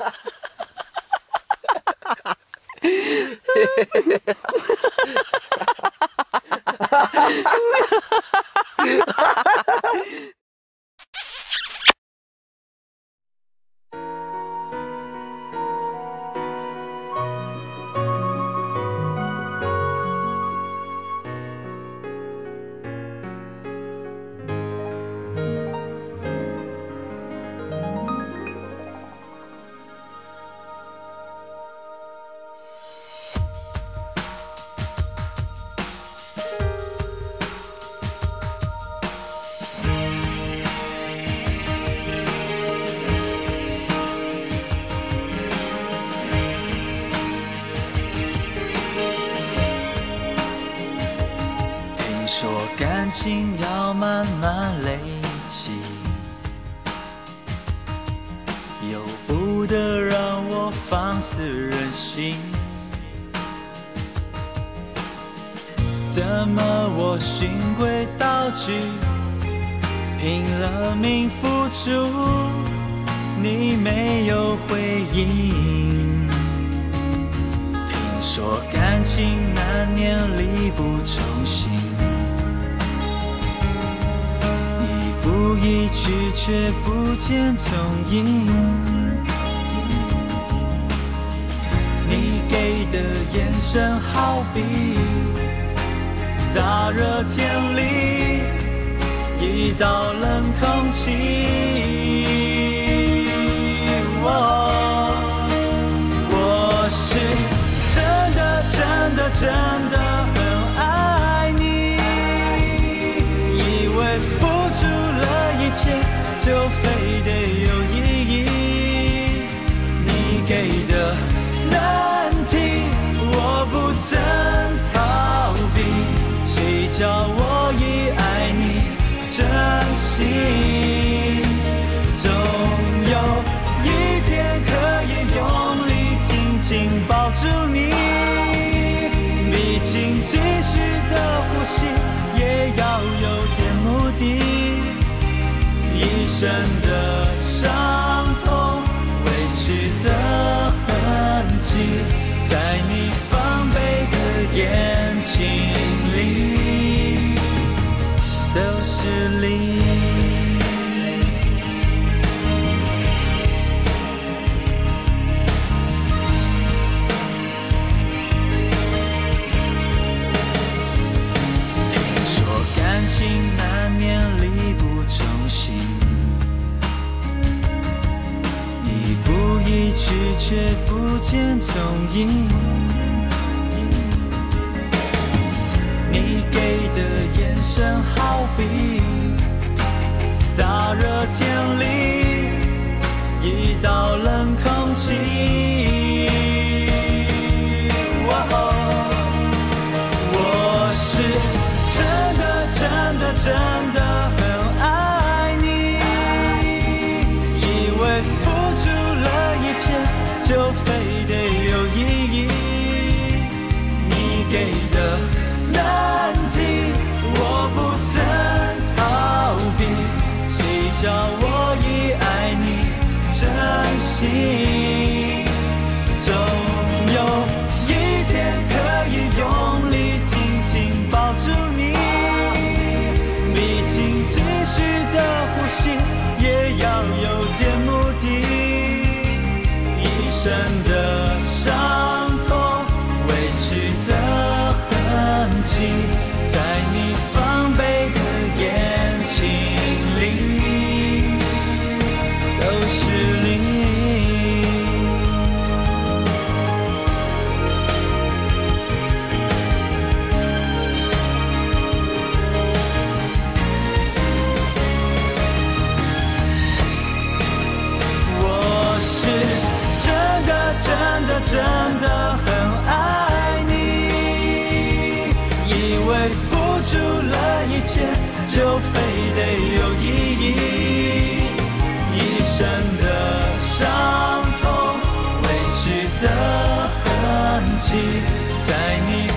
说感情要慢慢累积，由不得让我放肆任性。怎么我循规蹈矩，拼了命付出，你没有回应？听说感情难免力不从心。不意去，却不见踪影。你给的眼神好比大热天里一道冷空气。我是真的真的真的很爱你，以为付出了一切就非得有意义。你给的难题我不曾逃避，谁叫我已爱你真心。总有一天可以用力紧紧抱住你，毕竟继续的呼吸也要有点目的。一生的伤痛，委屈的痕迹，在你防备的眼睛里都是泪。听说感情难免力不从心，你不意去却不见踪影。你给的眼神好比大热天里一道冷空气。我是真的真的真的很爱你，以为付出了一切就非得有意义。你给的难题我不曾逃避，谁叫我已爱你真心。总有一天可以用力紧紧抱住你，毕竟继续的呼吸也要有点目的。一生的伤痛，委屈的痕迹，在你防备的眼睛里都是泪。我是真的真的真的很爱你，以为付出了一切就非得有意义。一生的伤痛，委屈的痕迹，在你